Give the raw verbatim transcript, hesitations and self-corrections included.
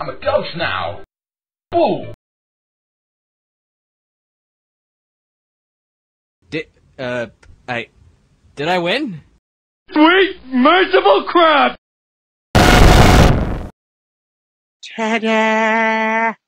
I'm a ghost now. Boo! Did, uh, I... Did I win? Sweet, merciful crap! Ta-da!